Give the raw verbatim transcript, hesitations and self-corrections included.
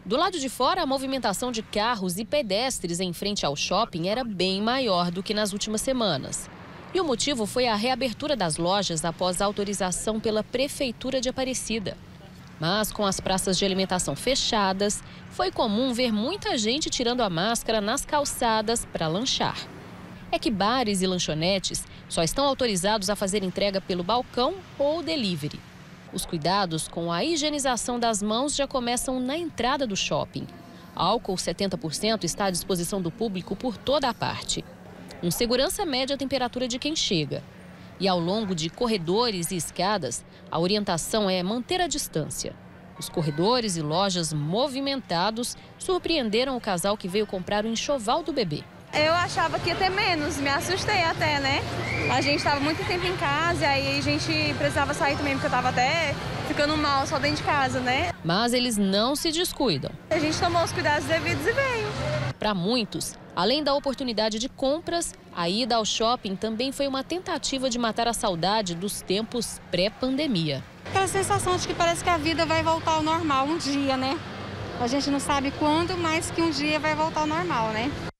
Do lado de fora, a movimentação de carros e pedestres em frente ao shopping era bem maior do que nas últimas semanas. E o motivo foi a reabertura das lojas após a autorização pela Prefeitura de Aparecida. Mas com as praças de alimentação fechadas, foi comum ver muita gente tirando a máscara nas calçadas para lanchar. É que bares e lanchonetes só estão autorizados a fazer entrega pelo balcão ou delivery. Os cuidados com a higienização das mãos já começam na entrada do shopping. Álcool setenta por cento está à disposição do público por toda a parte. Um segurança mede a temperatura de quem chega. E ao longo de corredores e escadas, a orientação é manter a distância. Os corredores e lojas movimentados surpreenderam o casal que veio comprar o enxoval do bebê. Eu achava que ia ter menos, me assustei até, né? A gente estava muito tempo em casa e aí a gente precisava sair também, porque eu estava até ficando mal só dentro de casa, né? Mas eles não se descuidam. A gente tomou os cuidados devidos e veio. Para muitos, além da oportunidade de compras, a ida ao shopping também foi uma tentativa de matar a saudade dos tempos pré-pandemia. Aquela sensação de que parece que a vida vai voltar ao normal um dia, né? A gente não sabe quando, mas que um dia vai voltar ao normal, né?